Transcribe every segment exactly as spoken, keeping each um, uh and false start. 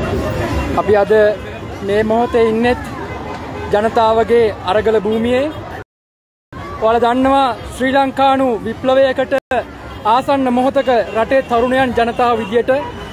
අපි අද මේ මොහොතේ ඉන්නෙත් ජනතාවගේ අරගල භූමියේ. ඔයාලා දන්නවා ශ්‍රී ලංකානු විප්ලවයකට ආසන්න මොහොතක රටේ තරුණයන් ජනතාව විදියට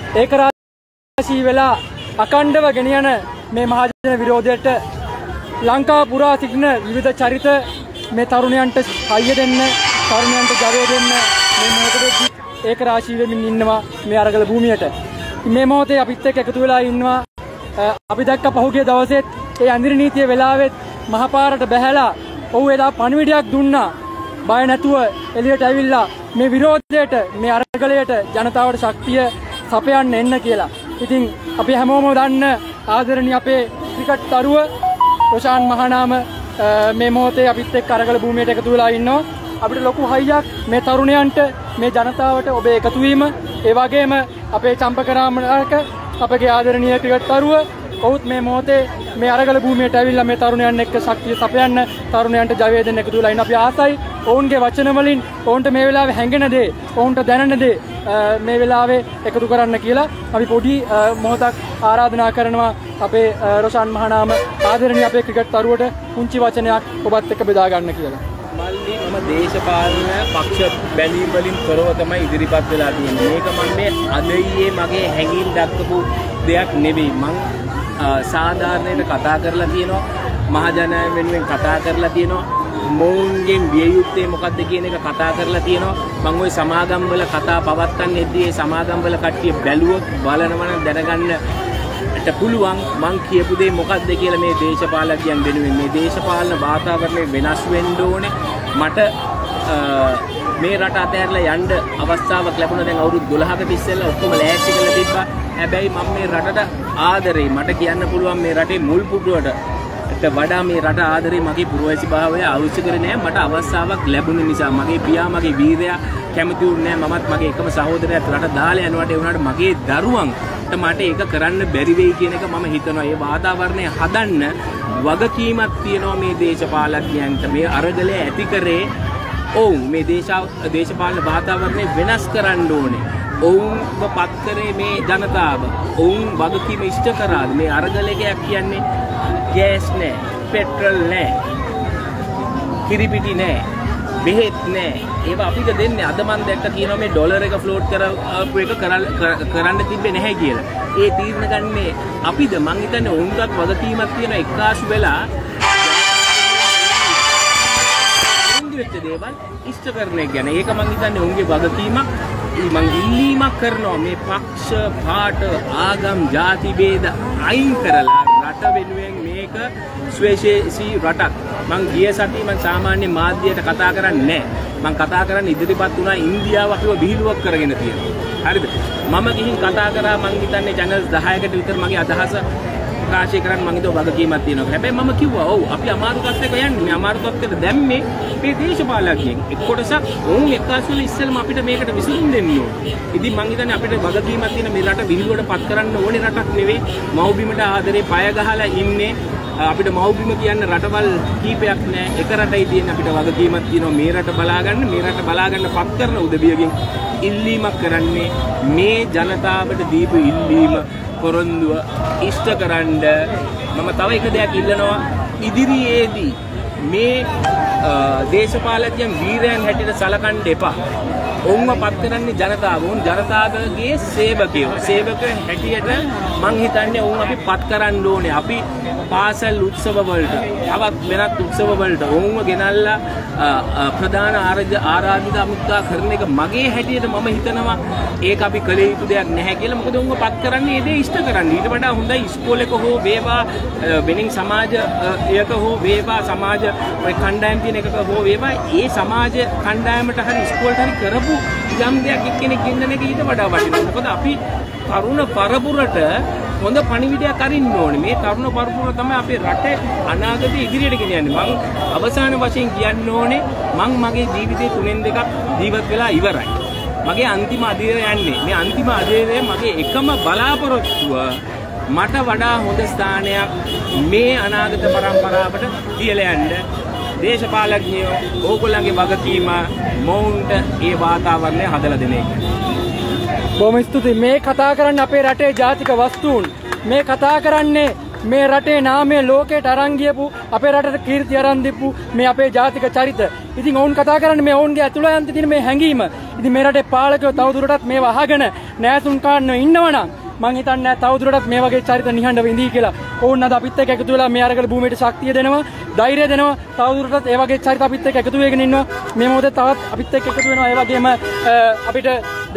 ඒකරාශී වෙලා අකණ්ඩව ගෙනියන මේ මහජන විරෝධයට ලංකාව පුරා සිටින විවිධ චරිත මේ තරුණයන්ට හයිය දෙන්න, තරුණයන්ට ජවය දෙන්න මේ මොහොතේදී ඒකරාශී වෙමින් ඉන්නවා මේ අරගල භූමියට. මේ මොහොතේ අපිත් එක්ක එකතු වෙලා ඉන්නවා. අපි දැක්ක පහුගිය දවසෙත් ඒ අඳිරි නීතිය වෙලාවෙත් මහපාරට බැහැලා ඔව් එදා පණිවිඩයක් දුන්නා. බය නැතුව එළියට ඇවිල්ලා මේ විරෝධයට, මේ අරගලයට ජනතාවට ශක්තිය සපයන්න එන්න කියලා. ඉතින් අපි හැමෝම දන්න ආදරණීය අපේ ක්‍රිකට් තරුව රොෂාන් මහානාම මේ මොහොතේ අපිත් එක්ක අරගල භූමියට එකතු වෙලා ඉන්නවා. අපිට ලොකු හයියක් මේ තරුණයන්ට, මේ ජනතාවට ඔබේ එකතු වීම. ඒ වගේම අපේ චම්පකරාමනායක අපගේ ආදරණීය ක්‍රිකට් තරුව ඔවුත් මේ මොහොතේ මේ අරගල භූමියට ඇවිල්ලා මේ තරුණයන් එක්ක ශක්තිය සපයන්න, තරුණයන්ට ජවය දෙන්න එකතු වෙලා ඉන්න. අපි ආසයි ඔවුන්ගේ වචන වලින් ඔවුන්ට මේ වෙලාවේ හැඟෙන දේ, ඔවුන්ට දැනෙන දේ මේ වෙලාවේ එකතු කරන්න කියලා අපි පොඩි මොහොතක් ආරාධනා කරනවා අපේ රොෂාන් මහානාම ආදරණීය අපේ ක්‍රිකට් තරුවට පුංචි වචනයක් ඔබත් එක්ක බෙදා ගන්න කියලා. මල්ලි මම දේශපාලන පක්ෂ බැඳීම් වලින් තොරව තමයි ඉදිරිපත් වෙලා තියෙන්නේ. මේක මම මේ අද ඊයේ මගේ හැඟීම් දක්වපු දෙයක් නෙවෙයි. මං සාධාරණයට කතා කරලා තියෙනවා, මහජනය වෙනුවෙන් කතා කරලා තියෙනවා, මොවුන්ගෙන් විය යුත්තේ මොකක්ද කියන එක කතා කරලා තියෙනවා. මම ওই සමාගම් වල කතා පවත්වන්නේදී ඒ සමාගම් වල කට්ටිය බැලුවොත් බලනවා නම් දැනගන්නට පුළුවන් මං කියපු දේ මොකක්ද කියලා. මේ දේශපාලකයන් වෙනුවෙන් මේ දේශපාලන වාතාවරණය වෙනස් වෙන්න ඕනේ. මට මේ රට අතහැරලා යන්න අවස්ථාවක් ලැබුණා. දැන් අවුරුදු දොළහකට ඉස්සෙල්ලා ඔක්කොම ලෑස්ති කරලා තිබ්බා. හැබැයි මම මේ රටට ආදරේ. මට කියන්න පුළුවන් මේ රටේ මුල් පුටුවට වඩා මේ රට ආදරේ මගේ පුරවැසි භාවය අවශ්‍ය කරේ නෑ. මට අවස්ථාවක් ලැබුණ නිසා මගේ පියා, මගේ වීරයා කැමති වුණේ නෑ. මමත් මගේ එකම සහෝදරයාත් රට දාලා යනවට ඒ වුණාට මගේ දරුවන්ට මට ඒක කරන්න බැරි වෙයි කියන එක මම හිතනවා. ඒ වාතාවරණය හදන්න වගකීමක් තියෙනවා මේ දේශපාලකයන්ට. මේ අරගලය ඇති කරේ ඔවුන්. මේ දේශපාලන වාතාවරණය වෙනස් කරන්න ඕනේ. ඔවුන්ව පත් කරේ මේ ජනතාව. ඔවුන් වගකීම ඉෂ්ට කරාද? මේ අරගලයක් කියන්නේ ගෑස් නෑ, පෙට්‍රල් නෑ, කිරිපිටි නෑ, බෙහෙත් නෑ. ඒවා අපිට දෙන්නේ. අද මම දැක්ක කියනවා මේ ඩොලර් එක ෆ්ලෝට් කරපු එක කරන්න තිබ්බේ නැහැ කියලා. ඒ තීරණ ගන්නේ අපිද? මං හිතන්නේ ඔවුන්ටත් වගකීමක් තියෙන එක්කාසු වෙලා වෙච්ච දේවල් ඉෂ්ට කරන එක ගැන. ඒක මං හිතන්නේ උන්ගේ වගකීමක්. මං ඉල්ලීමක් කරනවා මේ පක්ෂ, පාට, ආගම්, ಜಾති ભેද අයින් කරලා රට වෙනුවෙන් මේක ස්වේශීසී රටක්. මං ගිය සතියේ මං සාමාන්‍ය මාධ්‍යයට කතා කරන්නේ නැහැ. මං කතා කරන්නේ ඉදිරිපත් වුණා ඉන්දියාව අපිව විහිළුවක් කරගෙන තියෙනවා. හරිද? මම ගිහින් කතා කරා මං හිතන්නේ channels දහයකට විතර මගේ අදහස ප්‍රකාශ කරන්න මම හිතුවා වගකීමක් තියෙනවා. හැබැයි මම කිව්වා ඔව් අපි අමාරු තත්ත්වයක යන්නේ. මේ අමාරු තත්ත්වෙට දැම්මේ මේ දේශපාලකයන්. එක් කොටසක් ඔවුන් එක්කාසු වෙලා ඉස්සෙල්ම අපිට මේකට විසඳුම් දෙන්න ඕනේ. ඉතින් මම හිතන්නේ අපිට වගකීමක් තියෙන මේ රට විහිළුවට පත් කරන්න ඕනේ රටක් නෙවෙයි. මව්බිමට ආදරේ පය ගහලා ඉන්නේ. අපිට මව්බිම කියන්න රටවල් කීපයක් නෑ. එක රටයි තියෙන අපිට වගකීමක් තියෙනවා මේ රට බලාගන්න. මේ රට බලාගන්න පත් කරන උදවියගෙන් ඉල්ලීමක් කරන්නේ මේ ජනතාවට දීපු ඉල්ලීම පොරොන්දුව ඉෂ්ට කරන්න. මම තව එක දෙයක් ඉල්ලනවා. ඉදිරියේදී මේ දේශපාලකයන් වීරයන් හැටියට සලකන්න එපා. ඔවුන්ව පත් කරන්නේ ජනතාව. ඔවුන් ජනතාවගේ සේවකයෝ. සේවක හැටියට මං හිතන්නේ ඔවුන් අපි පත් කරන්න ඕනේ. අපි පාසල් උත්සව වලට, තවත් වෙනත් උත්සව වලට ඔවුන්ව ගෙනල්ලා ප්‍රධාන ආරාධිත අමුත්තා කරන එක මගේ හැටියට මම හිතනවා ඒක අපි කළ යුතු දෙයක් නැහැ කියලා. මොකද ඔවුන්ව පත් කරන්නේ ඒ දේ ඉෂ්ට කරන්න. ඊට වඩා හොඳයි ඉස්කෝලේක හෝ වේවා, වෙනින් සමාජයක හෝ වේවා, සමාජ ඔය කණ්ඩායම් තියෙන එකක හෝ වේවා, ඒ සමාජ කණ්ඩායමට හරි ඉස්කෝලේට හරි කරපු යම් දෙයක් එක්කෙනෙක් ගෙන්නන එක ඊට වඩා වටිනවා. මොකද අපි තරුණ පරපුරට හොඳ පණිවිඩයක් අරින්න ඕනේ. මේ තරුණ පරපුර තමයි අපේ රටේ අනාගතය ඉදිරියට ගෙනියන්නේ. මම අවසාන වශයෙන් කියන්න ඕනේ මං මගේ ජීවිතේ තුනෙන් දෙකක් ජීවත් වෙලා ඉවරයි. මගේ අන්තිම අධීරය යන්නේ. මේ අන්තිම අධීරය මගේ එකම බලාපොරොත්තුව මට වඩා හොඳ ස්ථානයක් මේ අනාගත පරම්පරාවට තියලා යන්න. දේශපාලකයෝ ඕගොල්ලන්ගේ වගකීම මොවුන්ට ඒ වාතාවරණය හදලා දෙන එක. බොහොම ස්තුතියි. මේ කතා කරන්නේ අපේ රටේ ජාතික වස්තුන්. මේ කතා කරන්නේ මේ රටේ නාමය ලෝකයට අරන් ගියපු අපේ රටට කීර්තිය අරන් දීපු මේ අපේ ජාතික චරිත. ඉතින් ඔවුන් කතා කරන්නේ මේ ඔවුන්ගේ ඇතුළත තියෙන මේ හැඟීම. ඉතින් මේ රටේ පාලකයෝ තවදුරටත් මේව අහගෙන නෑසුන් කාන්නෝ ඉන්නවනම් මං හිතන්නේ තවදුරටත් මේ වගේ චරිත නිහඬව ඉඳී කියලා. ඕන්න අද අපිත් එක්ක එකතු වෙලා මේ අරගල භූමියට ශක්තිය දෙනවා, ධෛර්යය දෙනවා. තවදුරටත් ඒ වගේ චරිත අපිත් එක්ක එකතු වෙගෙන ඉන්නවා. මේ මොහොතේ තවත් අපිත් එක්ක එකතු වෙනවා. ඒ වගේම අපිට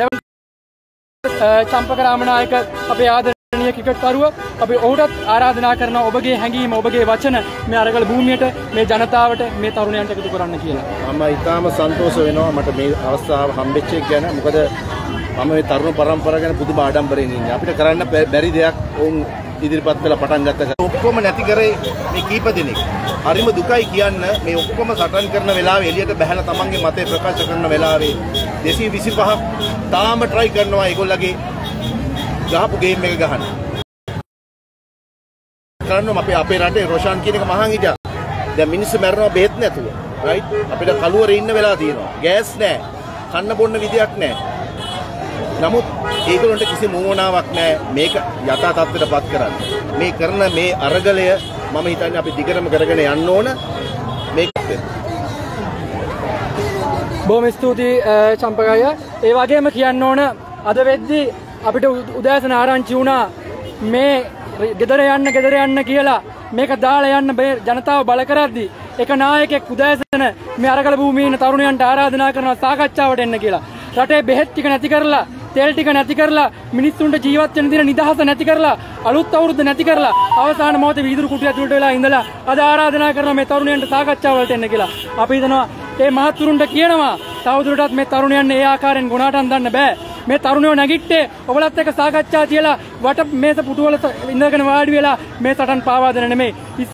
චම්පක රාමනායක අපේ ආදරණීය ක්‍රිකට්කරුවා අපි ඔහුටත් ආරාධනා කරනවා ඔබගේ හැඟීම ඔබගේ වචන මේ අරගල භූමියට මේ ජනතාවට මේ තරුණයන්ට එකතු කරන්න කියලා. මම ඉතාම සන්තෝෂ වෙනවා මට මේ අවස්ථාව හම්බෙච්ච එක ගැන. මොකද මම මේ තරුණ පරම්පරාව ගැන පුදුම ආඩම්බරයෙන් ඉන්නේ. අපිට කරන්න බැරි දෙයක් වුන් ඉදිරිපත් වෙලා පටන් ගත්තා. ඔක්කොම නැති කරේ මේ කීප දෙනෙක්. හරිම දුකයි කියන්න මේ ඔක්කොම සටන් කරන වෙලාවේ එළියට බහැලා තමන්ගේ මතය ප්‍රකාශ කරන වෙලාවේ දෙසිය විසිපහක් තාම try කරනවා ඒගොල්ලගේ ගහපු ගේම් එක ගහන්න. කරනවා අපේ අපේ රටේ රොෂාන් කියන එක මහන් හිටියා. දැන් මිනිස්සු මැරෙනවා බෙහෙත් නැතුව. රයිට්? අපිට කලුවරේ ඉන්න වෙලා තියෙනවා. ගෑස් නැහැ. කන්න බොන්න විදියක් නැහැ. නමුත් ඒගොල්ලන්ට කිසි මොහොනාවක් නැහැ මේක යථා තත්ත්වයටපත් කරන්න. මේ කරන මේ අරගලය මම හිතන්නේ අපි දිගටම කරගෙන යන්න ඕන මේක. බොහොම ස්තුතියි චම්පකය. ඒ වගේම කියන්න ඕන අද වෙද්දී අපිට උදෑසන ආරංචි වුණා මේ ගෙදර යන්න ගෙදර යන්න කියලා මේක දාලා යන්න ජනතාව බල කරද්දී එක නායකයෙක් උදෑසන මේ අරගල භූමියේ ඉන්න තරුණයන්ට ආරාධනා කරනවා සාකච්ඡාවට එන්න කියලා. රටේ බෙහෙත් ටික නැති කරලා තෙල් ටික නැති කරලා මිනිස්සුන්ට ජීවත් වෙන්න දෙන නිදහස නැති කරලා අලුත් අවුරුද්ද නැති කරලා අවසාන මොහොතේ වීදුරු කුටිය ඇතුළට වෙලා ඉඳලා අද ආරාධනා කරන මේ තරුණයන්ට සාකච්ඡාවලට එන්න කියලා. අපි හිතනවා මේ මහත්තුරුන්ට කියනවා තවදුරටත් මේ තරුණයන් ඒ ආකාරයෙන් ගුණාටන් දන්න බෑ. මේ තරුණයෝ නැගිට්ටේ ඔබලත් එක්ක සාකච්ඡා තියලා වට මේස පුටුවල ඉඳගෙන වාඩි වෙලා මේ සටන් පාවා දෙන නෙමෙයි.